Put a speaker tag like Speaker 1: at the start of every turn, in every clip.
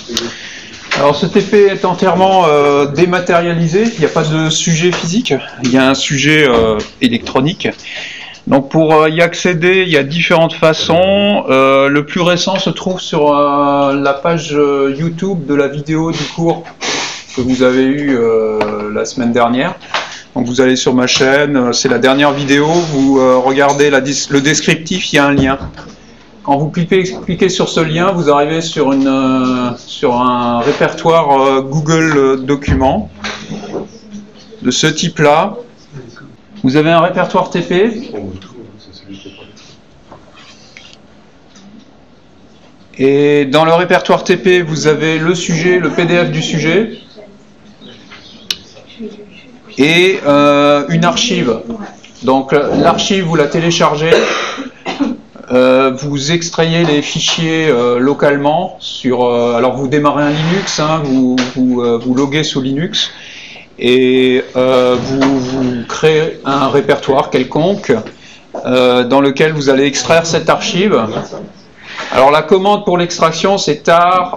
Speaker 1: Alors ce TP est entièrement dématérialisé, il n'y a pas de sujet physique, il y a un sujet électronique. Donc pour y accéder, il y a différentes façons. Le plus récent se trouve sur la page YouTube de la vidéo du cours que vous avez eu la semaine dernière. Donc vous allez sur ma chaîne, c'est la dernière vidéo, vous regardez le descriptif, il y a un lien. Quand vous cliquez sur ce lien, vous arrivez sur un répertoire Google Documents de ce type-là. Vous avez un répertoire TP. Et dans le répertoire TP, vous avez le sujet, le PDF du sujet et une archive. Donc l'archive, vous la téléchargez. Vous extrayez les fichiers localement alors vous démarrez un Linux, hein, vous loguez sous Linux et vous créez un répertoire quelconque dans lequel vous allez extraire cette archive. Alors la commande pour l'extraction c'est tar.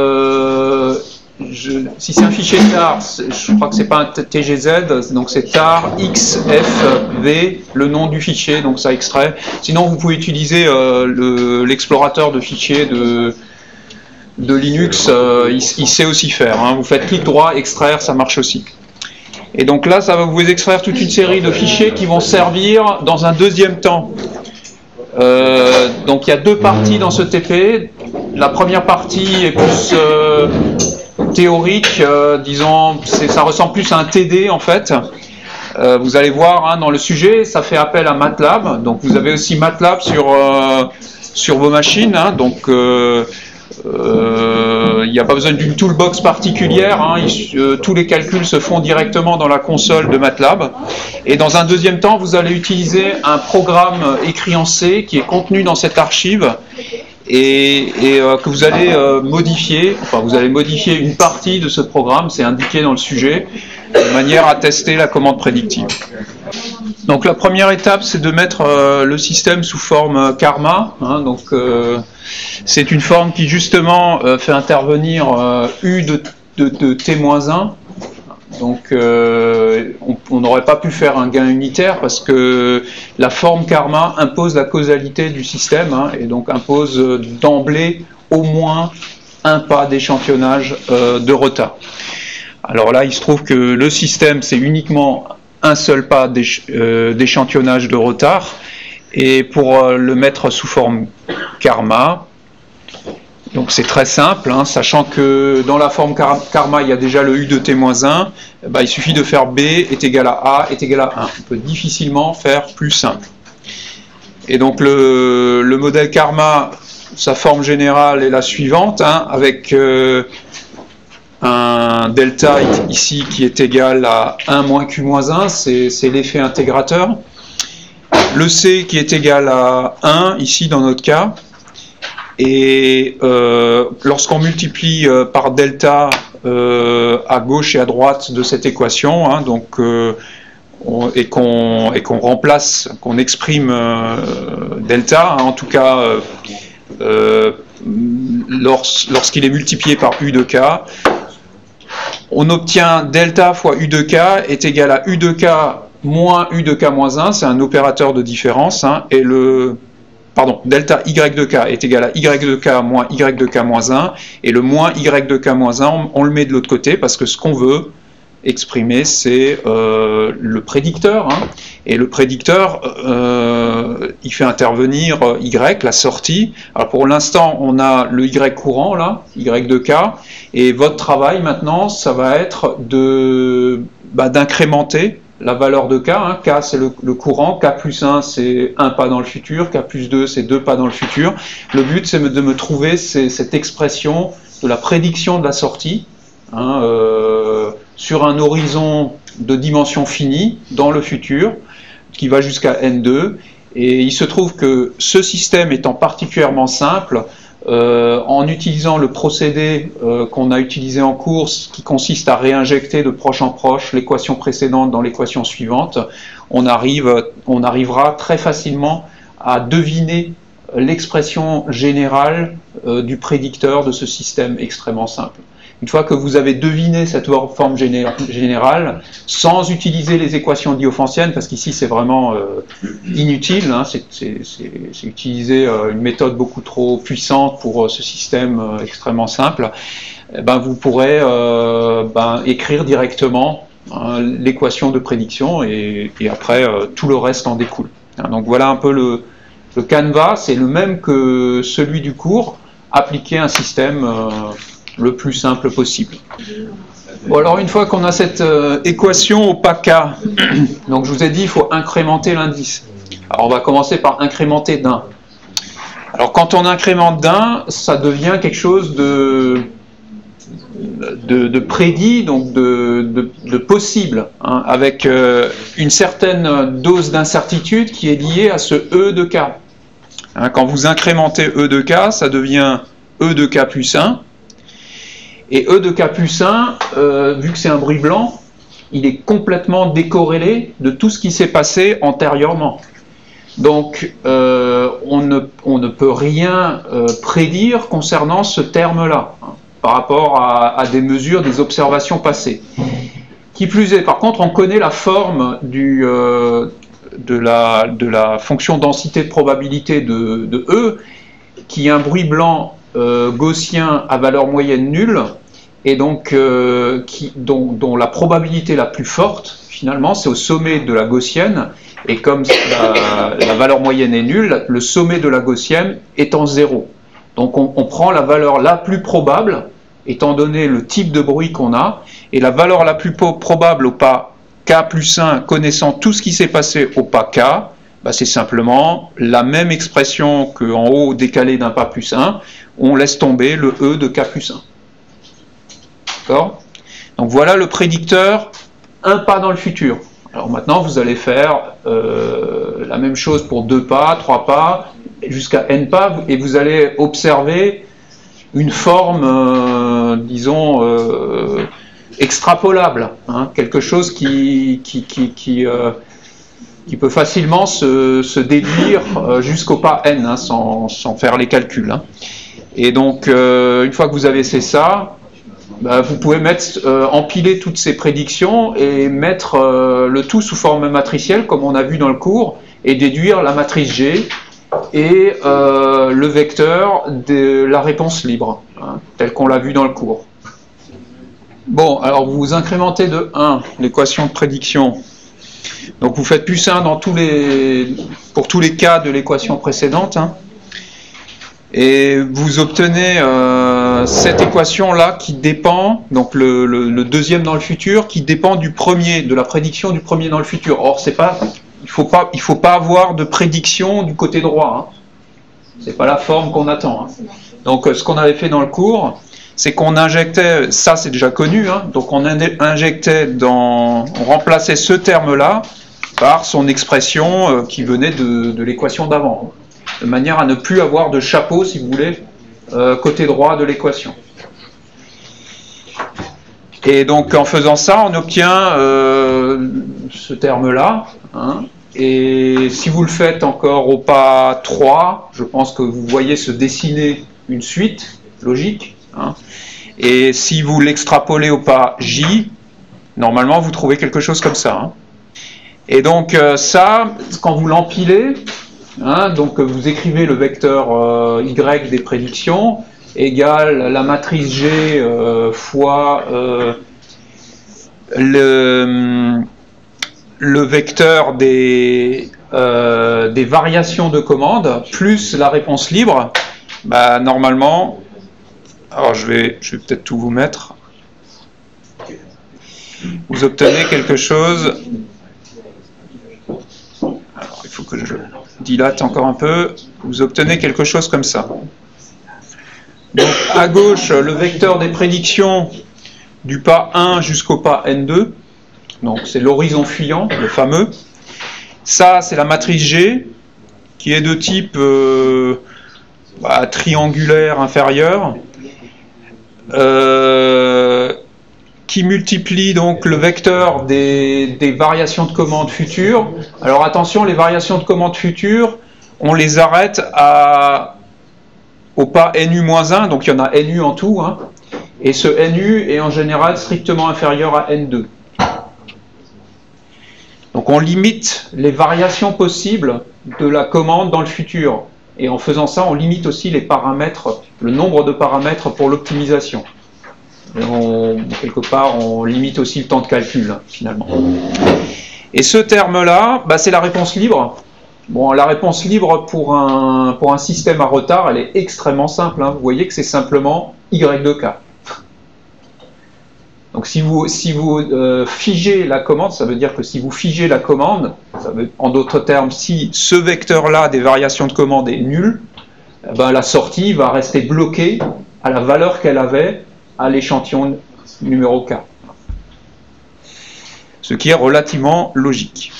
Speaker 1: Si c'est un fichier tar, je crois que c'est pas un TGZ, donc c'est tar xfv, le nom du fichier, donc ça extrait. Sinon vous pouvez utiliser l'explorateur de fichiers de Linux, il sait aussi faire, hein. Vous faites clic droit, extraire, ça marche aussi. Et donc là ça va vous extraire toute une série de fichiers qui vont servir dans un deuxième temps. Donc il y a deux parties dans ce TP. La première partie est plus théorique, disons, ça ressemble plus à un TD en fait. Vous allez voir, hein, dans le sujet, ça fait appel à MATLAB. Donc vous avez aussi MATLAB sur vos machines, hein, donc il n'y a pas besoin d'une toolbox particulière, hein, tous les calculs se font directement dans la console de MATLAB. Et dans un deuxième temps, vous allez utiliser un programme écrit en C qui est contenu dans cette archive et que vous allez modifier. Enfin, vous allez modifier une partie de ce programme, c'est indiqué dans le sujet, de manière à tester la commande prédictive. Donc la première étape, c'est de mettre le système sous forme karma, hein, donc c'est une forme qui justement fait intervenir U de T-1. Donc on n'aurait pas pu faire un gain unitaire parce que la forme karma impose la causalité du système, hein, et donc impose d'emblée au moins un pas d'échantillonnage de retard. Alors là, il se trouve que le système, c'est uniquement un seul pas d'échantillonnage de retard, et pour le mettre sous forme karma, donc c'est très simple, hein, sachant que dans la forme karma il y a déjà le U de T-1, il suffit de faire B est égal à A est égal à 1. On peut difficilement faire plus simple. Et donc le modèle karma, sa forme générale est la suivante, hein, avec un delta ici qui est égal à 1 moins Q-1, c'est l'effet intégrateur. Le C qui est égal à 1, ici dans notre cas. Et lorsqu'on multiplie par delta à gauche et à droite de cette équation, hein, donc, et qu'on remplace, qu'on exprime delta, hein, en tout cas lorsqu'il est multiplié par U de K, on obtient delta fois U de K est égal à U de K moins U de K-1, c'est un opérateur de différence, hein, et delta Y de K est égal à Y de K moins Y de K-1, et le moins Y de K-1, on le met de l'autre côté, parce que ce qu'on veut exprimer, c'est le prédicteur, hein, et le prédicteur, il fait intervenir Y, la sortie. Alors pour l'instant, on a le Y courant, là, Y de K, et votre travail maintenant, ça va être d'incrémenter la valeur de K, hein. K c'est le courant, K plus 1 c'est 1 pas dans le futur, K plus 2 c'est 2 pas dans le futur. Le but c'est de me trouver cette expression de la prédiction de la sortie, hein, sur un horizon de dimension finie dans le futur, qui va jusqu'à N2, et il se trouve que ce système étant particulièrement simple, en utilisant le procédé qu'on a utilisé en course, qui consiste à réinjecter de proche en proche l'équation précédente dans l'équation suivante, on arrivera très facilement à deviner l'expression générale du prédicteur de ce système extrêmement simple. Une fois que vous avez deviné cette forme générale, sans utiliser les équations diophantiennes, parce qu'ici c'est vraiment inutile, hein, c'est utiliser une méthode beaucoup trop puissante pour ce système extrêmement simple, ben vous pourrez écrire directement l'équation de prédiction et après tout le reste en découle. Donc voilà un peu le canevas, c'est le même que celui du cours, appliqué à un système le plus simple possible. Bon, alors une fois qu'on a cette équation au pas k, donc je vous ai dit il faut incrémenter l'indice. Alors on va commencer par incrémenter d'un. Alors quand on incrémente d'un, ça devient quelque chose de prédit, donc de possible, hein, avec une certaine dose d'incertitude qui est liée à ce E de k. Hein, quand vous incrémentez E de k, ça devient E de k plus 1. Et E de k plus 1, vu que c'est un bruit blanc, il est complètement décorrélé de tout ce qui s'est passé antérieurement. Donc on ne peut rien prédire concernant ce terme-là, hein, par rapport à des mesures, des observations passées. Qui plus est, par contre, on connaît la forme de la fonction densité de probabilité de E, qui est un bruit blanc gaussien à valeur moyenne nulle, et donc dont la probabilité la plus forte, finalement, c'est au sommet de la gaussienne, et comme la valeur moyenne est nulle, le sommet de la gaussienne est en 0. Donc on prend la valeur la plus probable, étant donné le type de bruit qu'on a, et la valeur la plus probable au pas k plus 1, connaissant tout ce qui s'est passé au pas k, bah c'est simplement la même expression qu'en haut décalé d'un pas plus 1, on laisse tomber le E de k plus 1. D'accord ? Donc voilà le prédicteur, un pas dans le futur. Alors maintenant vous allez faire la même chose pour 2 pas, 3 pas, jusqu'à n pas, et vous allez observer une forme, disons, extrapolable, hein, quelque chose qui peut facilement se déduire jusqu'au pas n, hein, sans faire les calculs. Hein. Et donc, une fois que vous avez fait ça, bah, vous pouvez empiler toutes ces prédictions et mettre le tout sous forme matricielle, comme on a vu dans le cours, et déduire la matrice G et le vecteur de la réponse libre, hein, tel qu'on l'a vu dans le cours. Bon, alors vous incrémentez de 1 l'équation de prédiction. Donc vous faites plus 1 pour tous les cas de l'équation précédente, hein, et vous obtenez cette équation-là qui dépend, donc le deuxième dans le futur, qui dépend du premier, de la prédiction du premier dans le futur. Or, c'est pas... Il faut pas avoir de prédiction du côté droit. Hein. C'est pas la forme qu'on attend. Hein. Donc, ce qu'on avait fait dans le cours, c'est qu'on injectait, ça c'est déjà connu, hein, donc on remplaçait ce terme-là par son expression qui venait de l'équation d'avant, de manière à ne plus avoir de chapeau, si vous voulez, côté droit de l'équation. Et donc, en faisant ça, on obtient ce terme-là. Hein, et si vous le faites encore au pas 3, je pense que vous voyez se dessiner une suite logique. Hein, et si vous l'extrapolez au pas J, normalement vous trouvez quelque chose comme ça. Hein. Et donc ça, quand vous l'empilez, hein, donc vous écrivez le vecteur Y des prédictions, égale la matrice G fois le vecteur des variations de commande plus la réponse libre, bah, normalement, alors je vais peut-être tout vous mettre, vous obtenez quelque chose, alors il faut que je dilate encore un peu, vous obtenez quelque chose comme ça. Donc à gauche, le vecteur des prédictions du pas 1 jusqu'au pas N2, donc c'est l'horizon fuyant, le fameux. Ça, c'est la matrice G, qui est de type triangulaire inférieur, qui multiplie donc le vecteur des variations de commande futures. Alors attention, les variations de commande futures, on les arrête au pas NU-1, donc il y en a NU en tout, hein, et ce NU est en général strictement inférieur à N2. Donc on limite les variations possibles de la commande dans le futur. Et en faisant ça, on limite aussi les paramètres, le nombre de paramètres pour l'optimisation. Quelque part, on limite aussi le temps de calcul, hein, finalement. Et ce terme-là, bah, c'est la réponse libre. Bon, la réponse libre pour un système à retard, elle est extrêmement simple. Hein. Vous voyez que c'est simplement Y de K. Donc si vous figez la commande, ça veut dire que si vous figez la commande, ça veut, en d'autres termes, si ce vecteur-là des variations de commande est nul, eh ben, la sortie va rester bloquée à la valeur qu'elle avait à l'échantillon numéro K. Ce qui est relativement logique.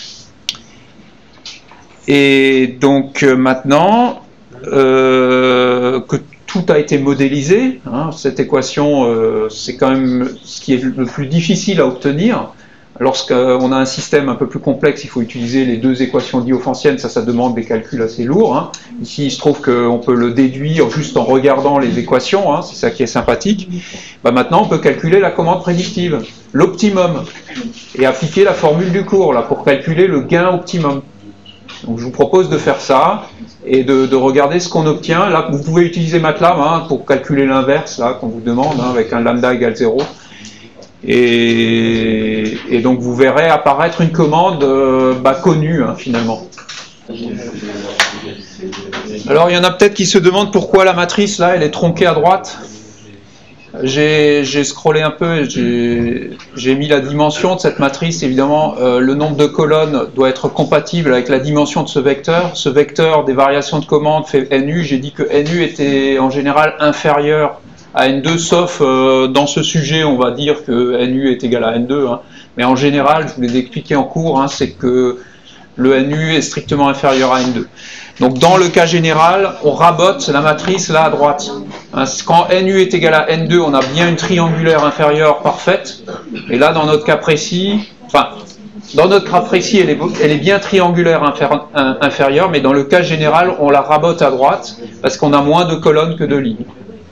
Speaker 1: Et donc maintenant que tout a été modélisé, hein, cette équation, c'est quand même ce qui est le plus difficile à obtenir. Lorsqu'on a un système un peu plus complexe, il faut utiliser les deux équations diophantiennes, ça demande des calculs assez lourds. Hein. Ici, il se trouve qu'on peut le déduire juste en regardant les équations, hein, c'est ça qui est sympathique. Bah, maintenant, on peut calculer la commande prédictive, l'optimum, et appliquer la formule du cours là, pour calculer le gain optimum. Donc je vous propose de faire ça et de regarder ce qu'on obtient. Là, vous pouvez utiliser MATLAB hein, pour calculer l'inverse là qu'on vous demande, hein, avec un lambda égale 0. Et donc vous verrez apparaître une commande connue hein, finalement. Alors il y en a peut-être qui se demandent pourquoi la matrice là elle est tronquée à droite. J'ai scrollé un peu, j'ai mis la dimension de cette matrice. Évidemment, le nombre de colonnes doit être compatible avec la dimension de ce vecteur. Ce vecteur des variations de commande fait NU. J'ai dit que NU était en général inférieur à N2, sauf dans ce sujet, on va dire que NU est égal à N2. Hein. Mais en général, je vous l'ai expliqué en cours, hein, c'est que le NU est strictement inférieur à N2. Donc dans le cas général, on rabote la matrice là à droite. Hein, quand NU est égal à N2, on a bien une triangulaire inférieure parfaite. Et là, dans notre cas précis, elle est bien triangulaire inférieure, mais dans le cas général, on la rabote à droite parce qu'on a moins de colonnes que de lignes.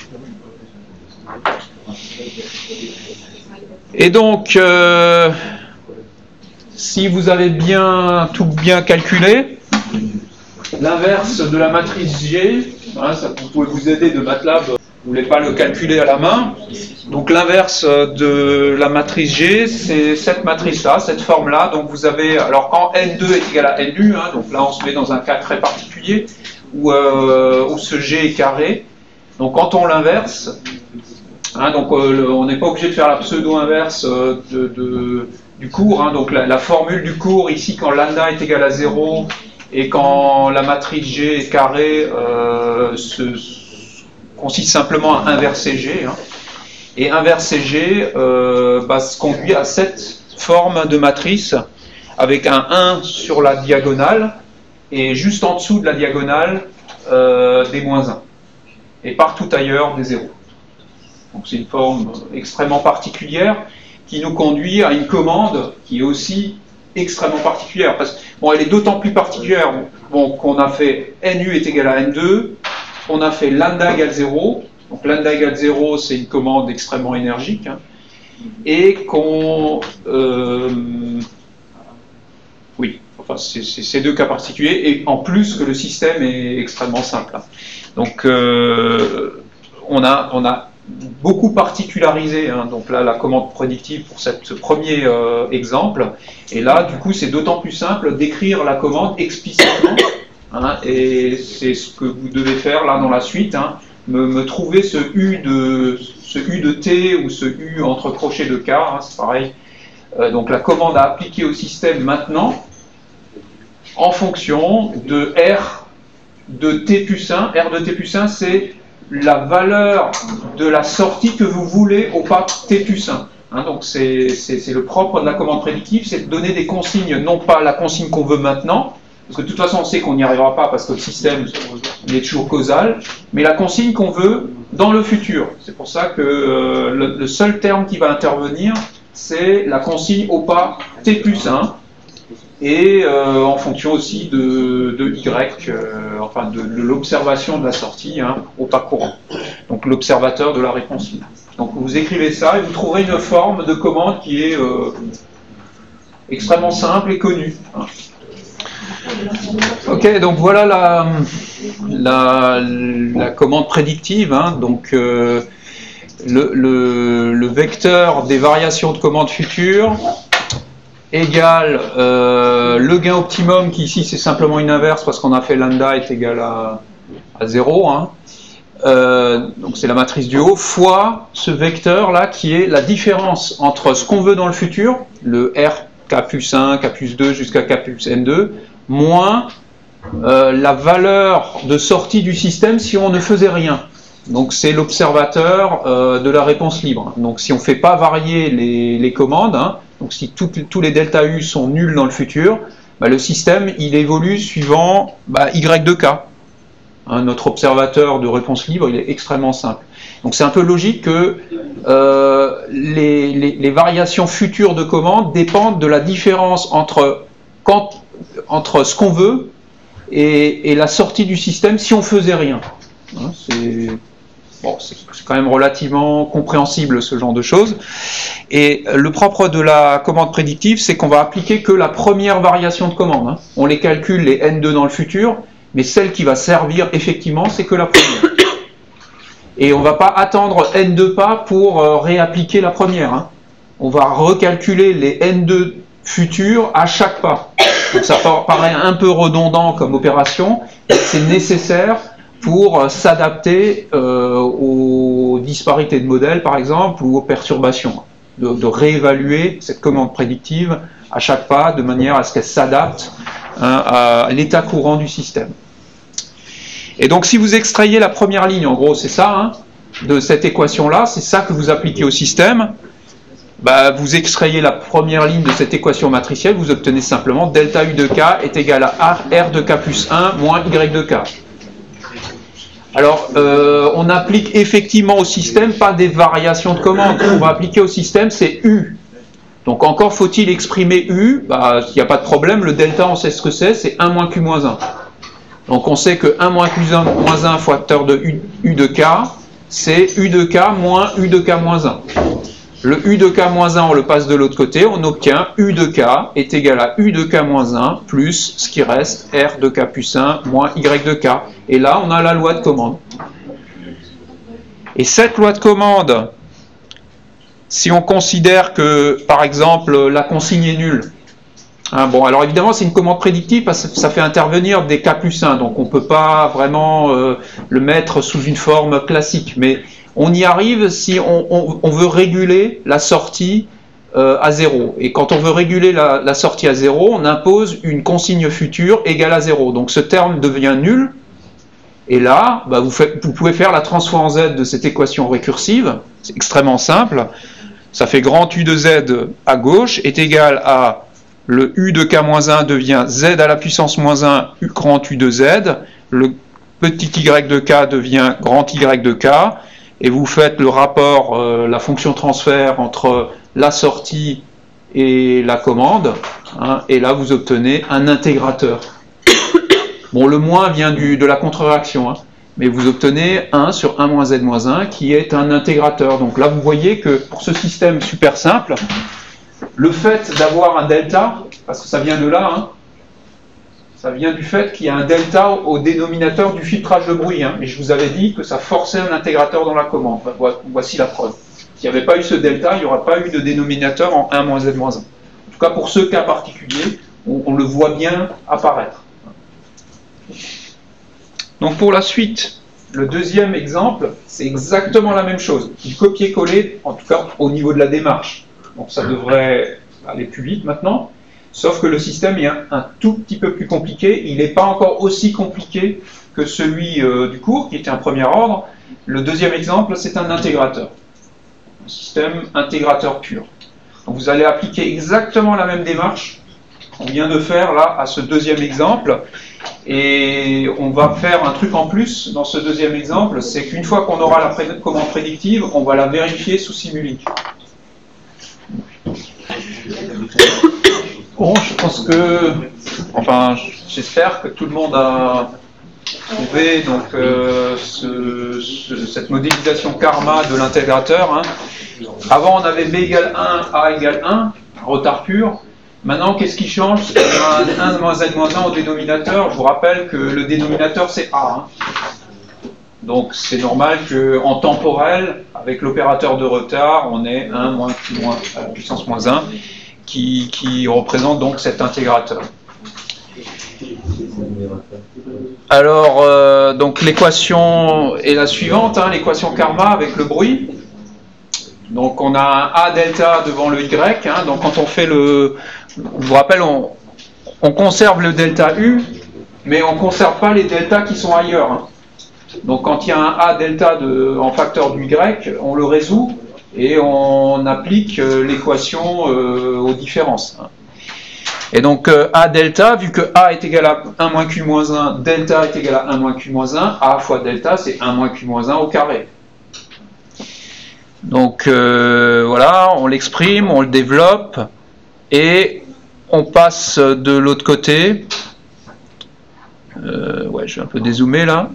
Speaker 1: Et donc, si vous avez tout bien calculé, l'inverse de la matrice G, hein, ça pouvez vous aider de MATLAB, vous ne voulez pas le calculer à la main. Donc l'inverse de la matrice G, c'est cette matrice-là, cette forme-là. Donc vous avez, alors quand N2 est égal à NU, hein, donc là on se met dans un cas très particulier, où ce G est carré. Donc quand on l'inverse, hein, donc on n'est pas obligé de faire la pseudo-inverse du cours. Hein, donc la formule du cours, ici quand lambda est égal à 0, et quand la matrice G est carrée, consiste simplement à inverser G. Hein. Et inverser G se conduit à cette forme de matrice avec un 1 sur la diagonale et juste en dessous de la diagonale des moins 1. Et partout ailleurs des 0. Donc c'est une forme extrêmement particulière qui nous conduit à une commande qui est aussi extrêmement particulière. Bon, elle est d'autant plus particulière qu'on a fait NU est égal à N2, on a fait lambda égale 0, donc lambda égale 0 c'est une commande extrêmement énergique, hein, et qu'on... oui, enfin c'est ces deux cas particuliers, et en plus que le système est extrêmement simple. Hein. Donc on a beaucoup particularisé, hein, donc là la commande prédictive pour ce premier exemple, et là du coup c'est d'autant plus simple d'écrire la commande explicitement, hein, et c'est ce que vous devez faire là dans la suite, hein, me trouver ce U de T ou ce U entre crochets de K, hein, c'est pareil, donc la commande à appliquer au système maintenant en fonction de R de T plus 1, R de T plus 1 c'est la valeur de la sortie que vous voulez au pas T plus 1. Hein, donc c'est le propre de la commande prédictive, c'est de donner des consignes, non pas la consigne qu'on veut maintenant, parce que de toute façon on sait qu'on n'y arrivera pas parce que le système est toujours causal, mais la consigne qu'on veut dans le futur. C'est pour ça que le seul terme qui va intervenir, c'est la consigne au pas T plus 1, et en fonction aussi de Y, enfin de l'observation de la sortie, hein, au pas courant. Donc l'observateur de la réponse libre. Donc vous écrivez ça et vous trouverez une forme de commande qui est extrêmement simple et connue. Hein. Ok, donc voilà la commande prédictive. Hein. Donc le vecteur des variations de commande futures égale le gain optimum, qui ici c'est simplement une inverse parce qu'on a fait lambda est égal à 0, hein. Donc c'est la matrice du haut, fois ce vecteur là qui est la différence entre ce qu'on veut dans le futur, le R k plus 1, k plus 2 jusqu'à k plus n2, moins la valeur de sortie du système si on ne faisait rien. Donc c'est l'observateur de la réponse libre. Donc si on ne fait pas varier les commandes, hein, donc si tous les delta U sont nuls dans le futur, bah, le système il évolue suivant Y de K. Hein, notre observateur de réponse libre il est extrêmement simple. Donc c'est un peu logique que les variations futures de commandes dépendent de la différence entre ce qu'on veut et la sortie du système si on faisait rien. Hein, c'est quand même relativement compréhensible ce genre de choses. Et le propre de la commande prédictive, c'est qu'on va appliquer que la première variation de commande. Hein. On les calcule les N2 dans le futur, mais celle qui va servir effectivement, c'est que la première. Et on ne va pas attendre N2 pas pour réappliquer la première. Hein. On va recalculer les N2 futurs à chaque pas. Donc ça paraît un peu redondant comme opération, mais c'est nécessaire pour s'adapter aux disparités de modèles, par exemple, ou aux perturbations. De réévaluer cette commande prédictive à chaque pas, de manière à ce qu'elle s'adapte à l'état courant du système. Et donc si vous extrayez la première ligne, en gros c'est ça, hein, de cette équation-là, c'est ça que vous appliquez au système, bah, vous extrayez la première ligne de cette équation matricielle, vous obtenez simplement delta U de K est égal à R de K plus 1 moins Y de K. Alors, on applique effectivement au système pas des variations de commande. On va appliquer au système, c'est U. Donc, encore faut-il exprimer U. Bah, s'il n'y a pas de problème, le delta, on sait ce que c'est 1 moins Q moins 1. Donc, on sait que 1 moins Q moins 1 facteur de U de K, c'est U de K moins U de K moins 1. Le U de K moins 1, on le passe de l'autre côté, on obtient U de K est égal à U de K moins 1 plus ce qui reste, R de K plus 1 moins Y de K. Et là, on a la loi de commande. Et cette loi de commande, si on considère que, par exemple, la consigne est nulle, hein, bon, alors évidemment, c'est une commande prédictive parce que ça fait intervenir des K plus 1, donc on ne peut pas vraiment le mettre sous une forme classique, mais on y arrive si on veut réguler la sortie à 0. Et quand on veut réguler la sortie à 0, on impose une consigne future égale à 0. Donc ce terme devient nul. Et là, bah, vous pouvez faire la transform en Z de cette équation récursive. C'est extrêmement simple. Ça fait grand U de Z à gauche est égal à le U de K-1 devient Z à la puissance moins 1 grand U de Z. Le petit Y de K devient grand Y de K. Et vous faites le rapport, la fonction transfert entre la sortie et la commande, hein, et là vous obtenez un intégrateur. Bon, le moins vient de la contre-réaction, hein, mais vous obtenez 1 sur 1 moins Z moins 1 qui est un intégrateur. Donc là vous voyez que pour ce système super simple, le fait d'avoir un delta, parce que ça vient de là, hein, ça vient du fait qu'il y a un delta au dénominateur du filtrage de bruit. Hein, et je vous avais dit que ça forçait un intégrateur dans la commande. Voici la preuve. S'il n'y avait pas eu ce delta, il n'y aurait pas eu de dénominateur en 1 moins z moins 1. En tout cas, pour ce cas particulier, on le voit bien apparaître. Donc pour la suite, le deuxième exemple, c'est exactement la même chose. Il copier-coller, en tout cas au niveau de la démarche. Donc ça devrait aller plus vite maintenant. Sauf que le système est un tout petit peu plus compliqué. Il n'est pas encore aussi compliqué que celui du cours, qui était un premier ordre. Le deuxième exemple, c'est un intégrateur. Un système intégrateur pur. Donc vous allez appliquer exactement la même démarche qu'on vient de faire là à ce deuxième exemple. Et on va faire un truc en plus dans ce deuxième exemple, c'est qu'une fois qu'on aura la commande prédictive, on va la vérifier sous Simulink. Bon, je pense que, enfin, j'espère que tout le monde a trouvé donc cette modélisation karma de l'intégrateur. Hein. Avant, on avait B égale 1, A égale 1, retard pur. Maintenant, qu'est-ce qui change? On a 1 moins n moins 1 au dénominateur. Je vous rappelle que le dénominateur, c'est A. Hein. Donc, c'est normal qu'en temporel, avec l'opérateur de retard, on ait 1 moins q moins à la puissance moins 1 qui représente donc cet intégrateur. Alors, donc l'équation est la suivante, hein, l'équation karma avec le bruit. Donc on a un A delta devant le Y, hein, donc quand on fait le... Je vous rappelle, on conserve le delta U, mais on ne conserve pas les deltas qui sont ailleurs. Hein. Donc quand il y a un A delta en facteur du Y, on le résout et on applique l'équation aux différences. Hein. Et donc A delta, vu que A est égal à 1 moins Q moins 1, delta est égal à 1 moins Q moins 1, A fois delta c'est 1 moins Q moins 1 au carré. Donc voilà, on l'exprime, on le développe et on passe de l'autre côté. Ouais, je vais un peu dézoomer là.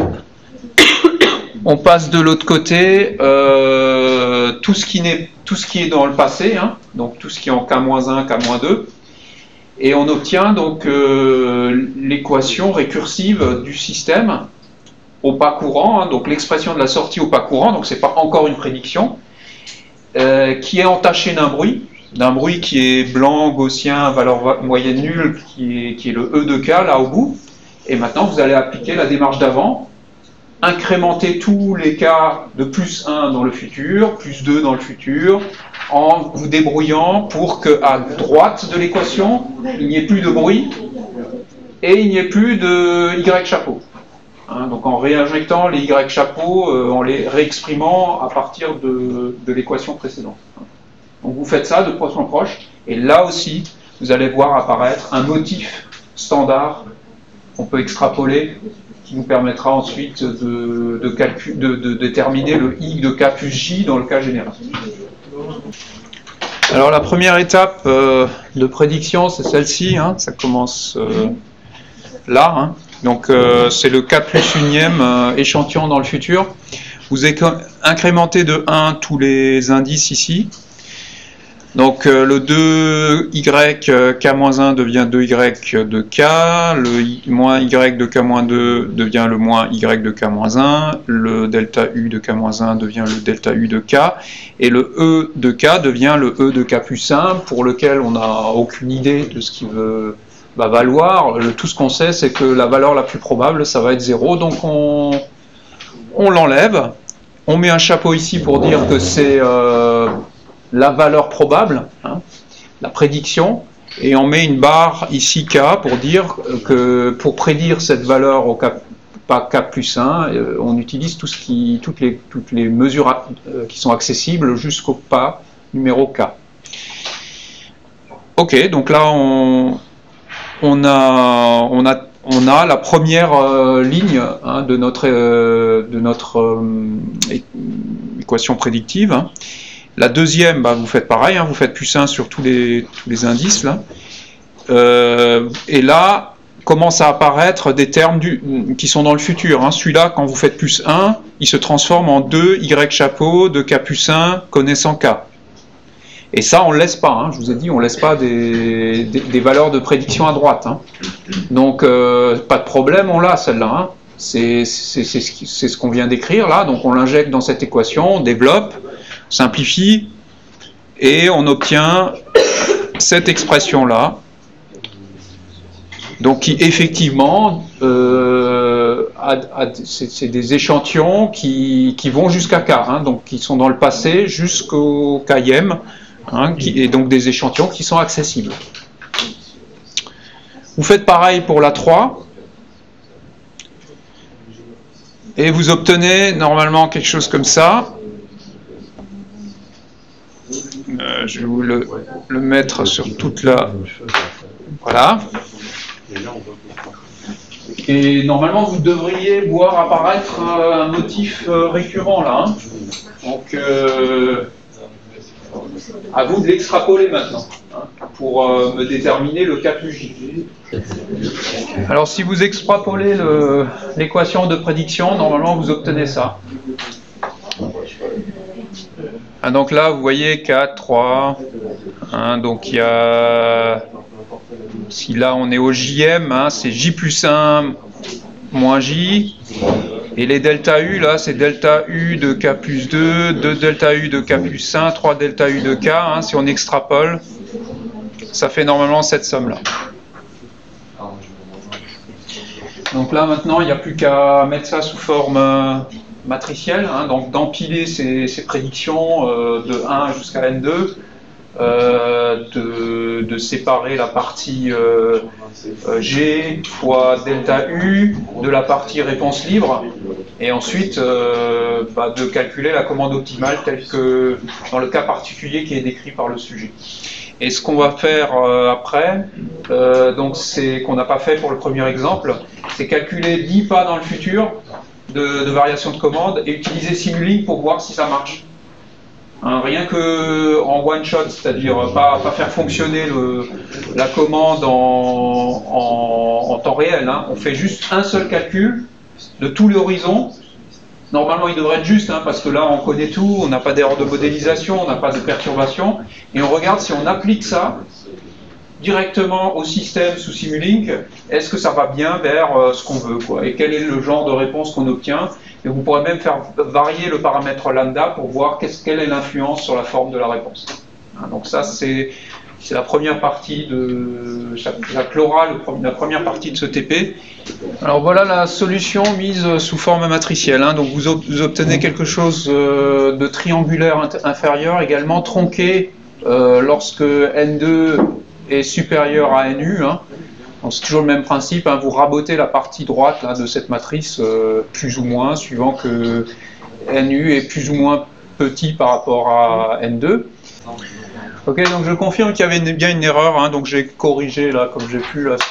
Speaker 1: On passe de l'autre côté tout ce qui est dans le passé, hein, donc tout ce qui est en K-1, K-2, et on obtient donc l'équation récursive du système au pas courant, hein, donc l'expression de la sortie au pas courant, donc c'est pas encore une prédiction, qui est entachée d'un bruit qui est blanc, gaussien, valeur moyenne nulle, qui est le E de K là au bout, et maintenant vous allez appliquer la démarche d'avant, incrémenter tous les cas de plus 1 dans le futur, plus 2 dans le futur, en vous débrouillant pour qu'à droite de l'équation, il n'y ait plus de bruit et il n'y ait plus de Y chapeau. Hein, donc en réinjectant les Y chapeaux, en les réexprimant à partir de l'équation précédente. Donc vous faites ça de proche en proche, et là aussi, vous allez voir apparaître un motif standard qu'on peut extrapoler, qui nous permettra ensuite de déterminer le I de K plus J dans le cas général. Alors la première étape de prédiction, c'est celle-ci, hein, ça commence là. Hein. Donc c'est le K plus unième échantillon dans le futur. Vous incrémentez de 1 tous les indices ici. Donc le 2y k-1 devient 2y de k, le moins y de k-2 devient le moins y de k-1, le delta u de k-1 devient le delta u de k, et le e de k devient le e de k plus 1, pour lequel on n'a aucune idée de ce qu'il va valoir. Tout ce qu'on sait, c'est que la valeur la plus probable, ça va être 0, donc on l'enlève. On met un chapeau ici pour dire que c'est la valeur probable, hein, la prédiction, et on met une barre ici K pour dire que pour prédire cette valeur au pas K plus 1, on utilise toutes les mesures qui sont accessibles jusqu'au pas numéro K. Ok, donc là on a la première ligne, hein, de notre équation prédictive. Hein. La deuxième, vous faites pareil, hein, vous faites plus 1 sur tous les indices, là. Et là, commencent à apparaître des termes qui sont dans le futur. Hein. Celui-là, quand vous faites plus 1, il se transforme en 2 Y chapeau de K plus 1 connaissant K. Et ça, on ne laisse pas. Hein. Je vous ai dit, on ne laisse pas des valeurs de prédiction à droite. Hein. Donc, pas de problème, on l'a, celle-là. Hein. C'est ce qu'on vient d'écrire, là. Donc, on l'injecte dans cette équation, on développe, simplifie, et on obtient cette expression-là, donc qui effectivement, c'est des échantillons qui vont jusqu'à K, hein, donc qui sont dans le passé jusqu'au Km, hein, et donc des échantillons qui sont accessibles. Vous faites pareil pour la 3, et vous obtenez normalement quelque chose comme ça. Je vais vous le mettre sur toute la... Voilà. Et normalement, vous devriez voir apparaître un motif récurrent là. Hein. Donc, à vous de l'extrapoler maintenant, hein, pour me déterminer le K plus J. Alors si vous extrapolez l'équation de prédiction, normalement vous obtenez ça. Donc là vous voyez 4, 3, donc il y a, si là on est au JM, c'est J plus 1 moins J, et les delta U là c'est delta U de K plus 2, 2 delta U de K plus 1, 3 delta U de K, si on extrapole, ça fait normalement cette somme là. Donc là maintenant il n'y a plus qu'à mettre ça sous forme matricielle, donc d'empiler ces prédictions de 1 jusqu'à N2, de séparer la partie G fois delta U de la partie réponse libre, et ensuite de calculer la commande optimale telle que dans le cas particulier qui est décrit par le sujet. Et ce qu'on va faire après, donc c'est qu'on n'a pas fait pour le premier exemple, c'est calculer 10 pas dans le futur de variation de commande et utiliser Simulink pour voir si ça marche. Rien que en one shot, c'est-à-dire pas faire fonctionner la commande en temps réel, on fait juste un seul calcul de tout l'horizon. Normalement il devrait être juste, parce que là on connaît tout, on n'a pas d'erreur de modélisation, on n'a pas de perturbation, et on regarde si on applique ça directement au système sous Simulink, est-ce que ça va bien vers ce qu'on veut, et quel est le genre de réponse qu'on obtient. Et vous pourrez même faire varier le paramètre lambda pour voir quelle est l'influence sur la forme de la réponse. Donc ça c'est la première partie ça clora la première partie de ce TP. Alors voilà la solution mise sous forme matricielle. Donc vous obtenez quelque chose de triangulaire inférieur, également tronqué lorsque N2 est supérieur à NU. C'est toujours le même principe, vous rabotez la partie droite de cette matrice, plus ou moins, suivant que NU est plus ou moins petit par rapport à N2. Ok, donc je confirme qu'il y avait bien une erreur, donc j'ai corrigé là comme j'ai pu là,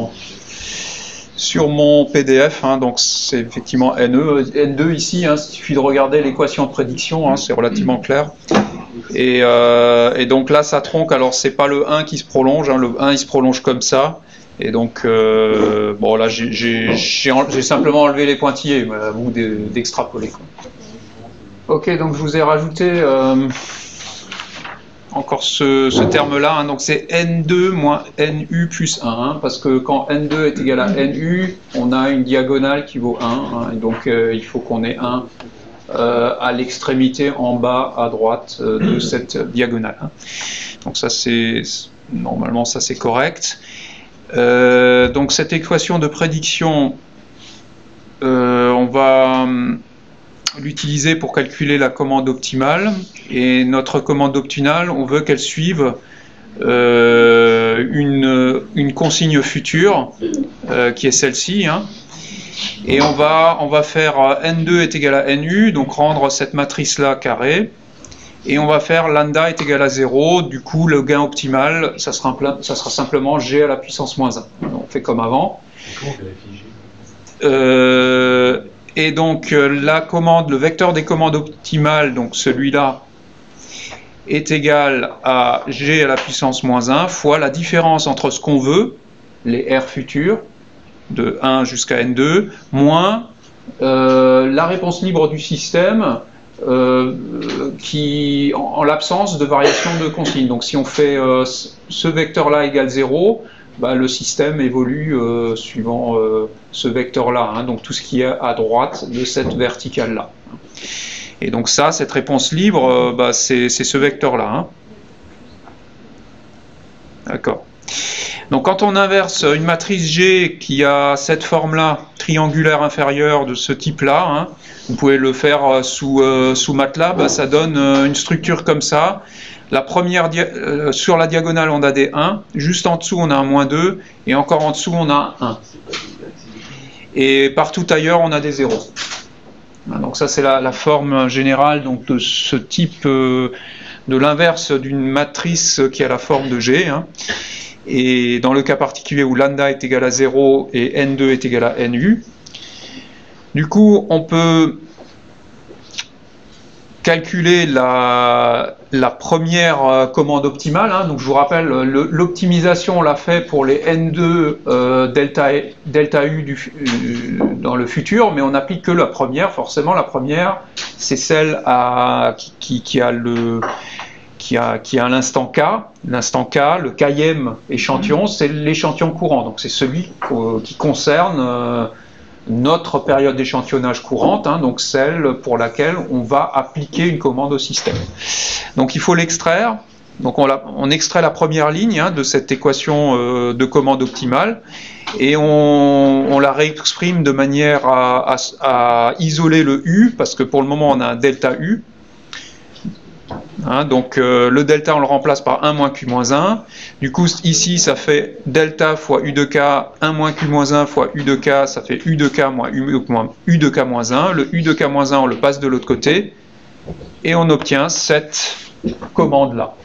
Speaker 1: sur mon PDF, donc c'est effectivement N2 ici, il suffit de regarder l'équation de prédiction, c'est relativement clair. Et donc là ça tronque, alors c'est pas le 1 qui se prolonge, le 1 il se prolonge comme ça. Et donc, bon là j'ai simplement enlevé les pointillés, mais à vous d'extrapoler. Ok, donc je vous ai rajouté encore ce terme-là, donc c'est N2 moins NU plus 1, parce que quand N2 est égal à NU, on a une diagonale qui vaut 1, et donc il faut qu'on ait 1 à l'extrémité en bas à droite de cette diagonale. Donc ça c'est, normalement ça c'est correct. Donc cette équation de prédiction, on va l'utiliser pour calculer la commande optimale, et notre commande optimale, on veut qu'elle suive une consigne future qui est celle-ci, et on va faire N2 est égal à NU, donc rendre cette matrice là carrée, et on va faire lambda est égal à 0, du coup le gain optimal, ça sera simplement G à la puissance moins 1. On fait comme avant. Et donc le vecteur des commandes optimales, donc celui-là, est égal à G à la puissance moins 1 fois la différence entre ce qu'on veut, les R futurs, de 1 jusqu'à N2, moins la réponse libre du système, qui en l'absence de variation de consigne. Donc si on fait ce vecteur-là égale 0, le système évolue suivant ce vecteur-là, donc tout ce qui est à droite de cette verticale-là. Et donc ça, cette réponse libre, c'est ce vecteur-là. D'accord. Donc quand on inverse une matrice G qui a cette forme-là, triangulaire inférieure de ce type-là, vous pouvez le faire sous MATLAB, ça donne une structure comme ça. La première sur la diagonale, on a des 1, juste en dessous, on a un moins 2, et encore en dessous, on a un 1. Et partout ailleurs, on a des 0. Donc ça, c'est la forme générale donc, de ce type, de l'inverse d'une matrice qui a la forme de G. Et dans le cas particulier où lambda est égal à 0 et N2 est égal à NU, du coup, on peut calculer la première commande optimale. Hein. Donc je vous rappelle, l'optimisation on l'a fait pour les N2 delta U dans le futur, mais on n'applique que la première. Forcément, la première, c'est celle qui a l'instant K. L'instant K, le Kème échantillon, c'est l'échantillon courant. Donc c'est celui qui concerne notre période d'échantillonnage courante, hein, donc celle pour laquelle on va appliquer une commande au système. Donc il faut l'extraire. Donc on extrait la première ligne hein, de cette équation de commande optimale et on la réexprime de manière à isoler le U, parce que pour le moment on a un delta U. Hein, donc le delta on le remplace par 1 moins Q moins 1. Du coup ici ça fait delta fois U de K, 1 moins Q moins 1 fois U de K, ça fait U de K moins U de K moins 1. Le U de K moins 1 on le passe de l'autre côté et on obtient cette commande là.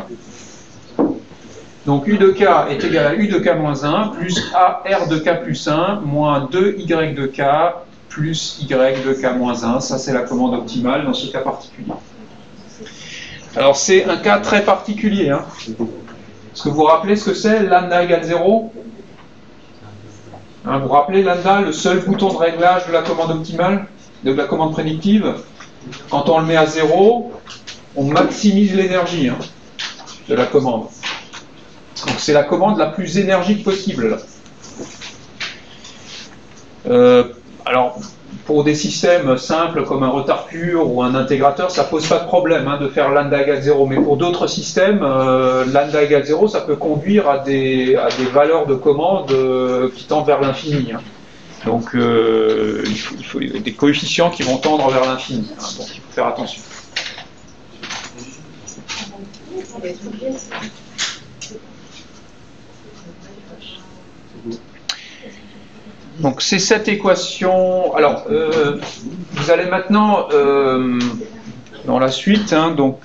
Speaker 1: Donc U de K est égal à U de K moins 1 plus A R de K plus 1 moins 2 Y de K plus Y de K moins 1. Ça c'est la commande optimale dans ce cas particulier. Alors c'est un cas très particulier. Hein. Est-ce que vous vous rappelez ce que c'est lambda égale 0 hein, vous vous rappelez lambda, le seul bouton de réglage de la commande optimale, de la commande prédictive? Quand on le met à 0, on maximise l'énergie hein, de la commande. Donc c'est la commande la plus énergique possible. Là. Alors, pour des systèmes simples comme un retard pur ou un intégrateur, ça pose pas de problème hein, de faire lambda égale 0. Mais pour d'autres systèmes, lambda égale 0, ça peut conduire à des valeurs de commande qui tendent vers l'infini. Hein. Donc, il faut des coefficients qui vont tendre vers l'infini. Hein, donc, il faut faire attention. Donc c'est cette équation. Alors vous allez maintenant dans la suite. Hein, donc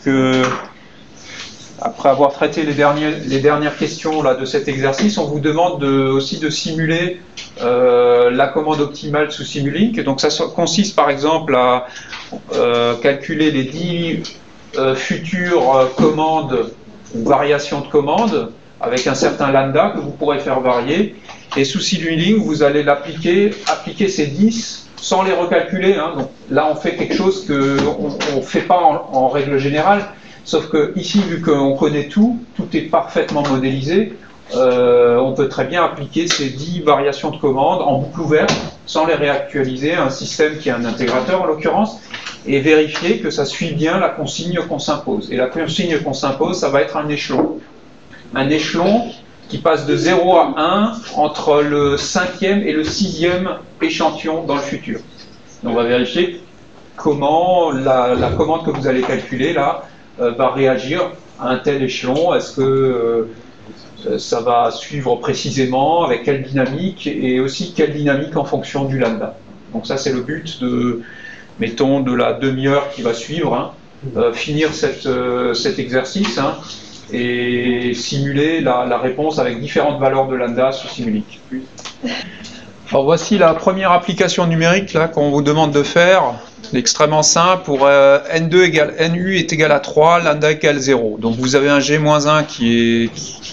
Speaker 1: après avoir traité les dernières questions là de cet exercice, on vous demande aussi de simuler la commande optimale sous Simulink. Donc ça consiste par exemple à calculer les 10 futures commandes ou variations de commandes avec un certain lambda que vous pourrez faire varier. Et sous Simulink, vous allez appliquer ces 10 sans les recalculer. Hein. Donc là, on fait quelque chose qu'on ne fait pas en règle générale. Sauf que ici, vu qu'on connaît tout est parfaitement modélisé, on peut très bien appliquer ces 10 variations de commandes en boucle ouverte, sans les réactualiser à un système qui est un intégrateur en l'occurrence, et vérifier que ça suit bien la consigne qu'on s'impose. Et la consigne qu'on s'impose, ça va être un échelon. Un échelon qui passe de 0 à 1 entre le 5e et le 6e échantillon dans le futur. Donc on va vérifier comment la commande que vous allez calculer là va réagir à un tel échelon. Est-ce que ça va suivre précisément, avec quelle dynamique, et aussi quelle dynamique en fonction du lambda. Donc ça c'est le but de, mettons, de la demi-heure qui va suivre, hein, finir cet exercice, hein, et simuler la réponse avec différentes valeurs de lambda sous Simulink. Alors voici la première application numérique là qu'on vous demande de faire, extrêmement simple. Pour N2 égale NU est égal à 3, lambda égale 0. Donc vous avez un G-1 qui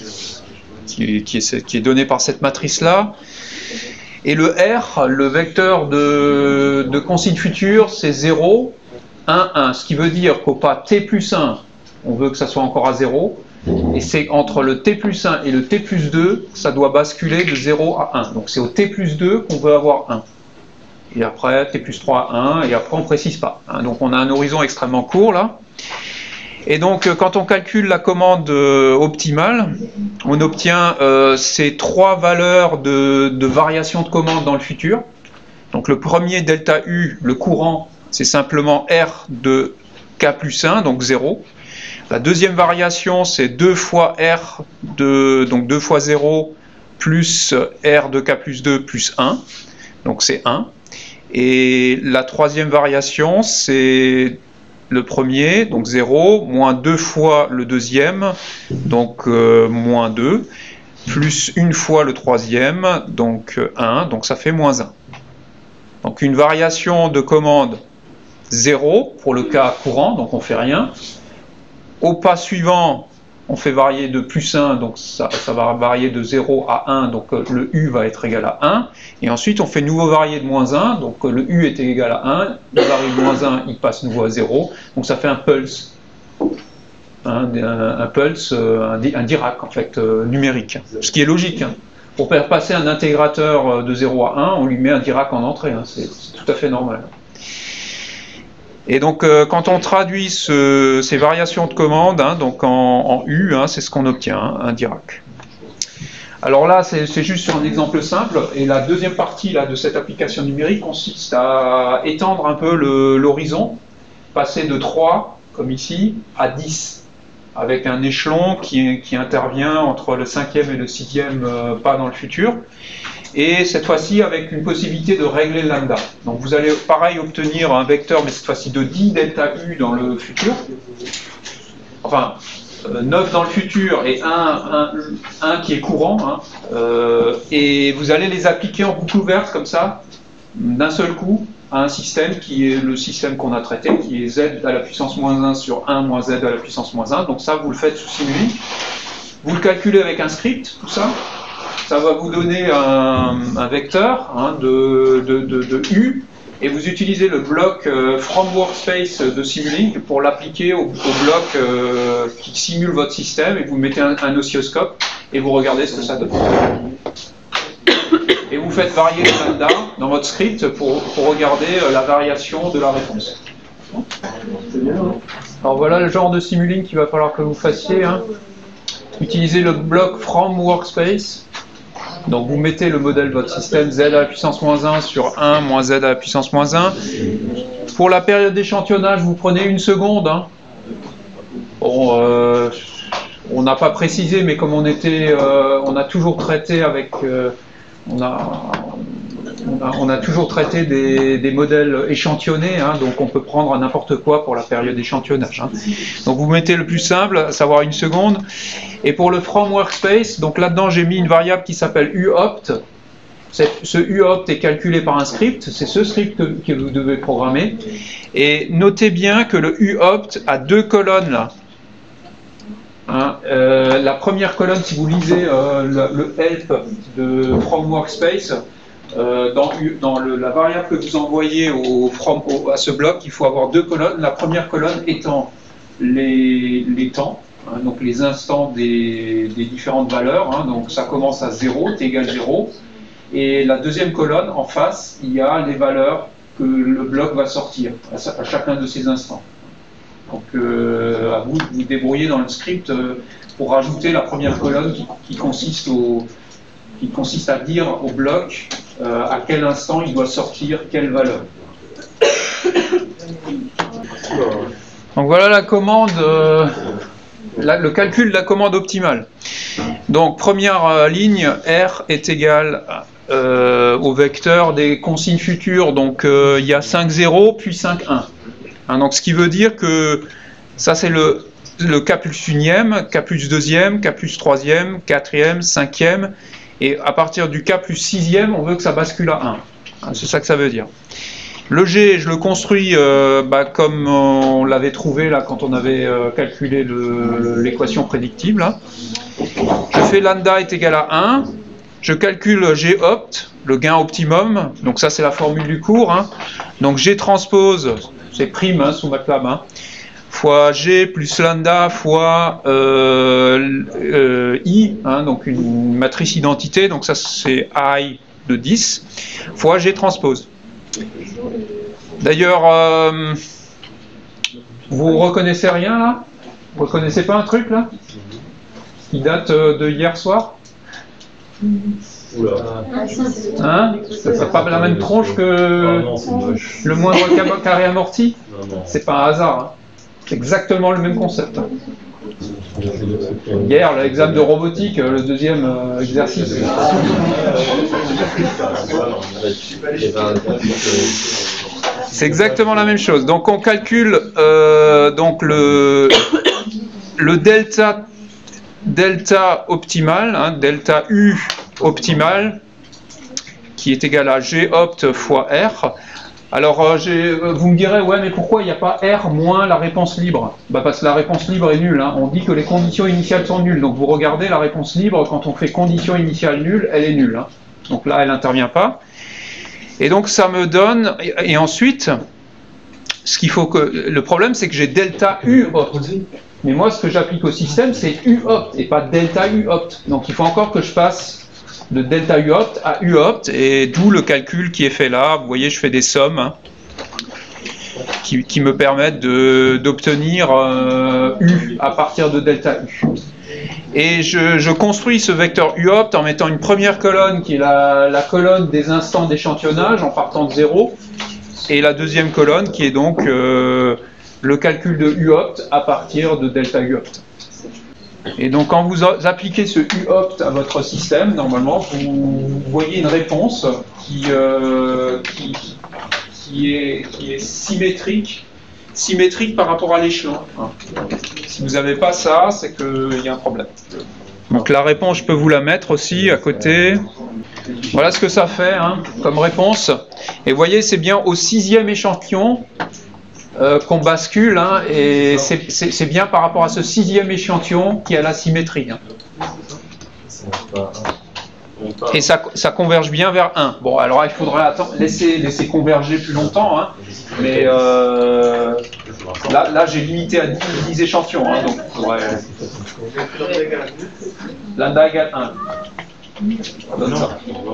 Speaker 1: est donné par cette matrice là. Et le R, le vecteur de consigne future, c'est 0, 1, 1. Ce qui veut dire qu'au pas T plus 1, on veut que ça soit encore à 0. Et c'est entre le T plus 1 et le T plus 2, ça doit basculer de 0 à 1. Donc c'est au T plus 2 qu'on veut avoir 1. Et après T plus 3 à 1, et après on ne précise pas. Hein. Donc on a un horizon extrêmement court là. Et donc quand on calcule la commande optimale, on obtient ces 3 valeurs de variation de commande dans le futur. Donc le premier delta U, le courant, c'est simplement R de K plus 1, donc 0. La deuxième variation, c'est 2 fois R, donc 2 fois 0, plus R de K plus 2 plus 1, donc c'est 1. Et la troisième variation, c'est le premier, donc 0, moins 2 fois le deuxième, donc moins 2, plus une fois le troisième, donc 1, donc ça fait moins 1. Donc une variation de commande 0 pour le cas courant, donc on fait rien. Au pas suivant, on fait varier de plus 1, donc ça va varier de 0 à 1, donc le U va être égal à 1. Et ensuite, on fait nouveau varier de moins 1, donc le U était égal à 1, le varier de moins 1, il passe nouveau à 0, donc ça fait un pulse. Un pulse, un Dirac en fait, numérique, ce qui est logique. Pour passer un intégrateur de 0 à 1, on lui met un Dirac en entrée, c'est tout à fait normal. Et donc quand on traduit ces variations de commande, donc en U, c'est ce qu'on obtient, un Dirac. Alors là, c'est juste sur un exemple simple, et la deuxième partie là, de cette application numérique consiste à étendre un peu l'horizon, passer de 3, comme ici, à 10. Avec un échelon qui intervient entre le 5e et le 6e pas dans le futur, et cette fois-ci avec une possibilité de régler le lambda. Donc vous allez pareil obtenir un vecteur, mais cette fois-ci de 10 delta U dans le futur, enfin 9 dans le futur et 1 qui est courant, et vous allez les appliquer en boucle ouverte comme ça, d'un seul coup, à un système qui est le système qu'on a traité, qui est z à la puissance moins 1 sur 1 moins z à la puissance moins 1. Donc ça, vous le faites sous Simulink. Vous le calculez avec un script, tout ça. Ça va vous donner un vecteur de U, et vous utilisez le bloc from workspace de Simulink pour l'appliquer au bloc qui simule votre système, et vous mettez un oscilloscope, et vous regardez ce que ça donne. Et vous faites varier le lambda dans votre script pour regarder la variation de la réponse. Alors voilà le genre de Simulink qu'il va falloir que vous fassiez. Utilisez le bloc from workspace. Donc vous mettez le modèle de votre système z à la puissance moins 1 sur 1 moins z à la puissance moins 1. Pour la période d'échantillonnage, vous prenez 1 seconde. Bon, on n'a pas précisé, mais comme on a toujours traité avec... On a toujours traité des modèles échantillonnés, donc on peut prendre n'importe quoi pour la période d'échantillonnage. Donc vous mettez le plus simple, à savoir 1 seconde. Et pour le from workspace, donc là-dedans j'ai mis une variable qui s'appelle uopt. Ce uopt est calculé par un script, c'est ce script que vous devez programmer. Et notez bien que le uopt a 2 colonnes là. La première colonne, si vous lisez le help de from workspace, dans la variable que vous envoyez à ce bloc, il faut avoir 2 colonnes. La première colonne étant les temps, donc les instants des différentes valeurs. Donc ça commence à 0, t égale 0. Et la deuxième colonne, en face, il y a les valeurs que le bloc va sortir à chacun de ces instants. Donc à vous de vous débrouiller dans le script pour rajouter la première colonne qui consiste à dire au bloc à quel instant il doit sortir quelle valeur. Donc voilà la commande, le calcul de la commande optimale. Donc première ligne, R est égal au vecteur des consignes futures. Donc il y a 5 0 puis 5 1. Donc ce qui veut dire que ça c'est le K plus unième, K plus deuxième, K plus troisième, quatrième, cinquième, et à partir du K plus sixième, on veut que ça bascule à 1. C'est ça que ça veut dire. Le G, je le construis comme on l'avait trouvé là quand on avait calculé l'équation prédictive. Là. Je fais lambda est égal à 1, je calcule G opt, le gain optimum, donc ça c'est la formule du cours. Donc G transpose, c'est prime sous MATLAB, fois G plus lambda fois I, donc une matrice identité, donc ça c'est I de 10, fois G transpose. D'ailleurs, vous reconnaissez rien là? Vous reconnaissez pas un truc là? Qui date de hier soir? C'est pas la même tronche que le moindre carré amorti? C'est pas un hasard. C'est exactement le même concept. Hier, l'examen de robotique, le deuxième exercice. C'est exactement la même chose. Donc on calcule donc le delta optimal, delta U optimal, qui est égal à G opt fois R. Alors, vous me direz, ouais, mais pourquoi il n'y a pas R moins la réponse libre? Parce que la réponse libre est nulle. Hein. On dit que les conditions initiales sont nulles. Donc, vous regardez la réponse libre, quand on fait condition initiale nulle, elle est nulle. Hein. Donc là, elle n'intervient pas. Et donc, ça me donne... Et ensuite, ce qu'il faut que... Le problème, c'est que j'ai delta U opt. Mais moi, ce que j'applique au système, c'est U opt et pas delta U opt. Donc, il faut encore que je passe de delta U opt à U opt, et d'où le calcul qui est fait là. Vous voyez, je fais des sommes hein, qui me permettent d'obtenir U à partir de delta U. Et je construis ce vecteur U opt en mettant une première colonne qui est la colonne des instants d'échantillonnage en partant de 0, et la deuxième colonne qui est donc le calcul de U opt à partir de delta U opt. Et donc quand vous appliquez ce U opt à votre système, normalement vous voyez une réponse qui est symétrique par rapport à l'échelon. Si vous n'avez pas ça, c'est qu'il y a un problème. Donc la réponse, je peux vous la mettre aussi à côté. Voilà ce que ça fait hein, comme réponse. Et vous voyez, c'est bien au 6e échantillon qu'on bascule, hein, et c'est bien par rapport à ce 6e échantillon qui a la symétrie. Hein. Et ça converge bien vers 1. Bon, alors il faudrait laisser converger plus longtemps, hein, mais là j'ai limité à 10 échantillons, hein, donc il faudrait... Lambda égale 1. On donne ça.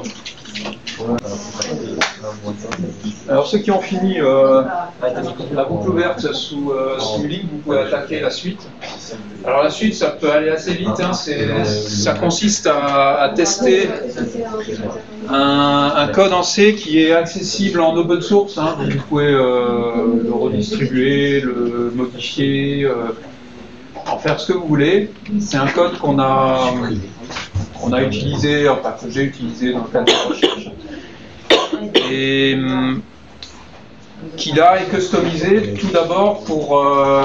Speaker 1: Alors ceux qui ont fini la boucle ouverte sous link, vous pouvez attaquer la suite. Alors la suite, ça peut aller assez vite, hein, ça consiste à tester un code en C qui est accessible en open source, hein, donc vous pouvez le redistribuer, le modifier, en faire ce que vous voulez. C'est un code qu'on a utilisé, enfin que j'ai utilisé dans le cadre de la recherche, et qui là est customisé tout d'abord pour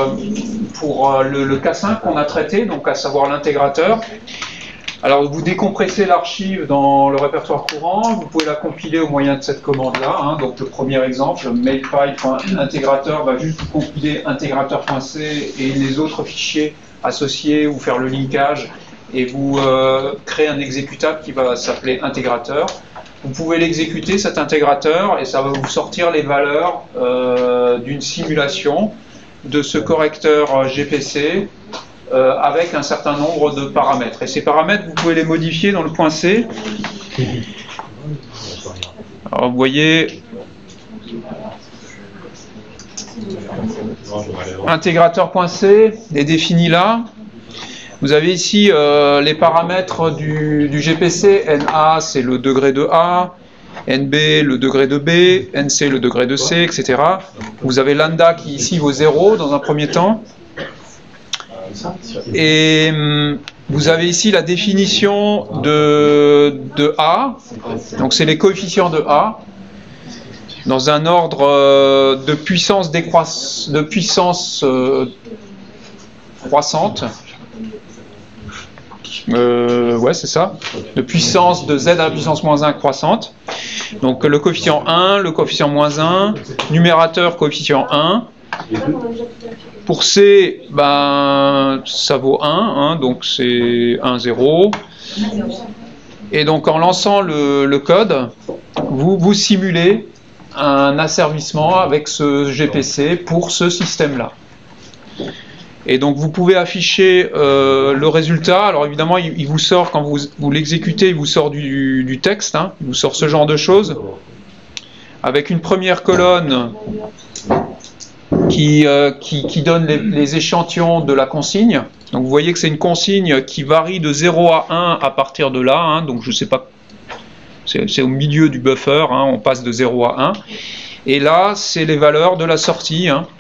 Speaker 1: le K5 qu'on a traité, donc à savoir l'intégrateur. Alors vous décompressez l'archive dans le répertoire courant, vous pouvez la compiler au moyen de cette commande-là. Hein, donc le premier exemple, makefile.integrateur va juste compiler integrateur.c et les autres fichiers associés ou faire le linkage, et vous créez un exécutable qui va s'appeler intégrateur. Vous pouvez l'exécuter, cet intégrateur, et ça va vous sortir les valeurs d'une simulation de ce correcteur GPC avec un certain nombre de paramètres. Et ces paramètres, vous pouvez les modifier dans le point C. Alors vous voyez, intégrateur.c est défini là. Vous avez ici les paramètres du GPC. NA, c'est le degré de A, NB, le degré de B, NC, le degré de C, etc. Vous avez lambda qui ici vaut 0 dans un premier temps. Et vous avez ici la définition de A. Donc c'est les coefficients de A dans un ordre de puissance croissante. Ouais, c'est ça. De puissance de z à la puissance moins 1 croissante. Donc le coefficient 1, le coefficient moins 1, numérateur coefficient 1. Pour C, ben, ça vaut 1, hein, donc c'est 1, 0. Et donc en lançant le code, vous simulez un asservissement avec ce GPC pour ce système-là. Et donc vous pouvez afficher le résultat. Alors évidemment, il vous sort, quand vous l'exécutez, il vous sort du texte, hein, il vous sort ce genre de choses, avec une première colonne qui donne les échantillons de la consigne. Donc vous voyez que c'est une consigne qui varie de 0 à 1 à partir de là, hein, donc je ne sais pas, c'est au milieu du buffer, hein, on passe de 0 à 1. Et là, c'est les valeurs de la sortie, hein,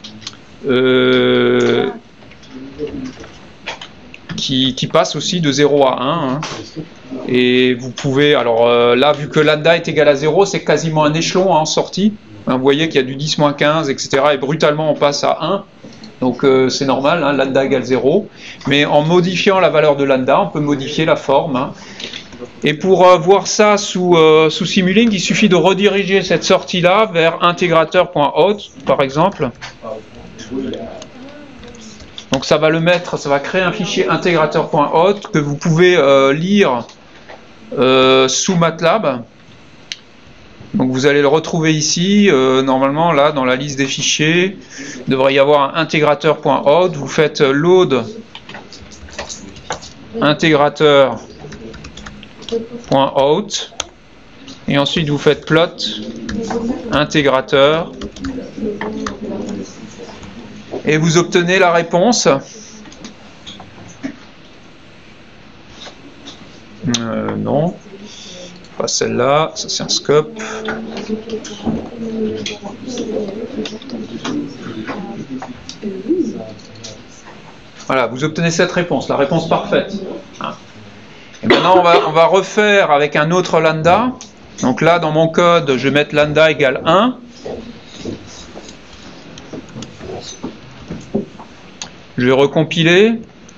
Speaker 1: qui passe aussi de 0 à 1. Hein. Et vous pouvez, alors là, vu que lambda est égal à 0, c'est quasiment un échelon hein, en sortie. Hein, vous voyez qu'il y a du 10-15, etc. Et brutalement, on passe à 1. Donc c'est normal, hein, lambda égale 0. Mais en modifiant la valeur de lambda, on peut modifier la forme. Hein. Et pour voir ça sous Simulink, il suffit de rediriger cette sortie-là vers intégrateur.out, par exemple. Donc ça va ça va créer un fichier intégrateur.out que vous pouvez lire sous MATLAB. Donc vous allez le retrouver ici, normalement là dans la liste des fichiers, il devrait y avoir un intégrateur.out, vous faites load intégrateur.out et ensuite vous faites plot intégrateur et vous obtenez la réponse. Non. Pas celle-là, ça c'est un scope. Voilà, vous obtenez cette réponse, la réponse parfaite. Et maintenant on va refaire avec un autre lambda. Donc là dans mon code, je vais mettre lambda égale 1. Je vais recompiler.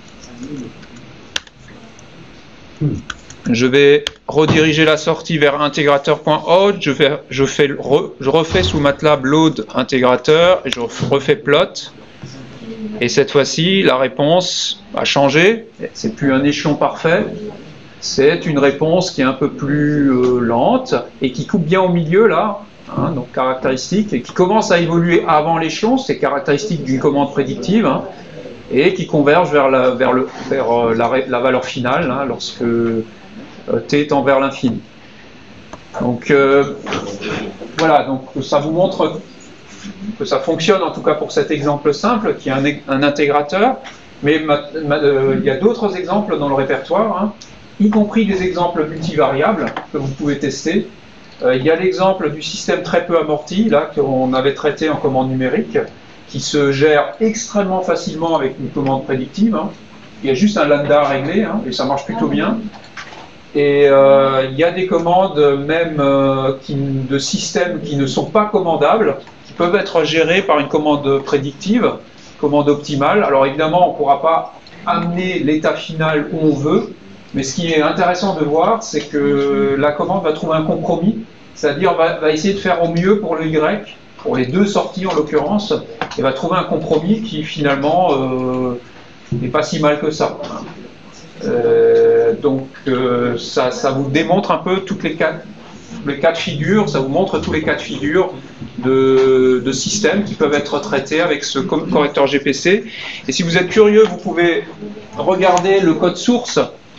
Speaker 1: Je vais rediriger la sortie vers intégrateur.out, je refais sous MATLAB load intégrateur et je refais plot. Et cette fois-ci, la réponse a changé. C'est plus un échelon parfait. C'est une réponse qui est un peu plus lente et qui coupe bien au milieu là, hein, donc caractéristique, et qui commence à évoluer avant l'échelon, c'est caractéristique d'une commande prédictive, hein, et qui converge vers la valeur finale, hein, lorsque t tend vers l'infini. Donc voilà, donc ça vous montre que ça fonctionne, en tout cas pour cet exemple simple, qui est un intégrateur, mais il y a d'autres exemples dans le répertoire, hein, y compris des exemples multivariables que vous pouvez tester. Il y a l'exemple du système très peu amorti, là, qu'on avait traité en commande numérique, qui se gère extrêmement facilement avec une commande prédictive, hein. Il y a juste un lambda à régler, hein, et ça marche plutôt bien. Et il y a des commandes même de systèmes qui ne sont pas commandables, qui peuvent être gérées par une commande prédictive, commande optimale. Alors évidemment, on ne pourra pas amener l'état final où on veut, mais ce qui est intéressant de voir, c'est que la commande va trouver un compromis, c'est-à-dire va essayer de faire au mieux pour le Y, pour les deux sorties en l'occurrence, et va trouver un compromis qui finalement n'est pas si mal que ça. Donc ça vous démontre un peu les cas de figure, ça vous montre tous les cas de figure de systèmes qui peuvent être traités avec ce correcteur GPC. Et si vous êtes curieux, vous pouvez regarder le code source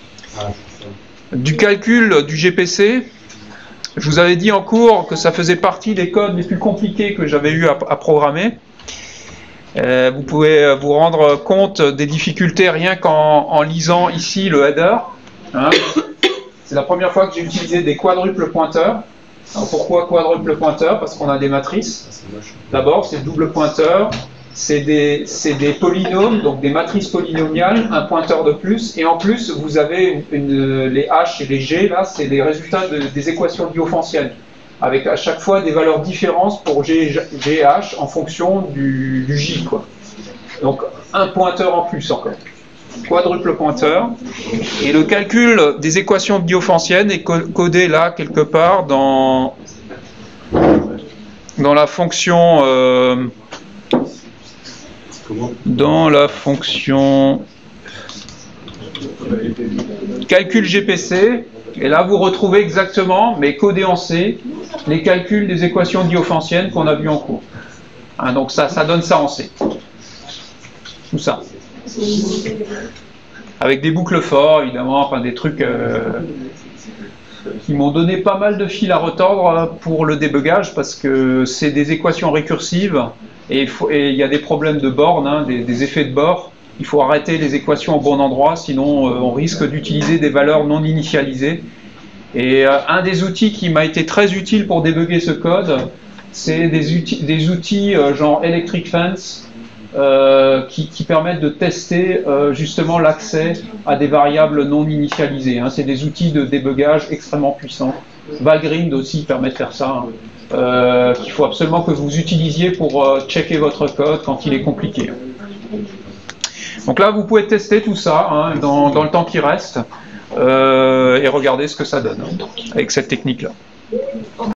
Speaker 1: du calcul du GPC. Je vous avais dit en cours que ça faisait partie des codes les plus compliqués que j'avais eu à programmer. Vous pouvez vous rendre compte des difficultés rien qu'en lisant ici le header. Hein. C'est la première fois que j'ai utilisé des quadruples pointeurs. Alors pourquoi quadruple pointeur? Parce qu'on a des matrices. D'abord, c'est double pointeur. C'est des polynômes, donc des matrices polynomiales, un pointeur de plus. Et en plus, vous avez les H et les G, là, c'est les résultats des équations biophantiennes, avec à chaque fois des valeurs différentes pour G et H en fonction du J, quoi. Donc un pointeur en plus encore. Quadruple pointeur. Et le calcul des équations biophantiennes est codé là, quelque part, dans la fonction... dans la fonction calcul GPC, et là vous retrouvez exactement, mais codé en C, les calculs des équations diophantiennes qu'on a vues en cours. Hein, donc ça donne ça en C. Tout ça. Avec des boucles forts, évidemment, enfin des trucs qui m'ont donné pas mal de fil à retordre pour le débugage, parce que c'est des équations récursives, et il y a des problèmes de bornes, hein, des effets de bord. Il faut arrêter les équations au bon endroit, sinon on risque d'utiliser des valeurs non initialisées. Et un des outils qui m'a été très utile pour débugger ce code, c'est des outils genre Electric Fence, qui permettent de tester justement l'accès à des variables non initialisées. Hein. C'est des outils de débugage extrêmement puissants. Valgrind aussi permet de faire ça, hein. Qu'il faut absolument que vous utilisiez pour checker votre code quand il est compliqué. Donc là, vous pouvez tester tout ça, hein, dans le temps qui reste. et regardez ce que ça donne avec cette technique-là.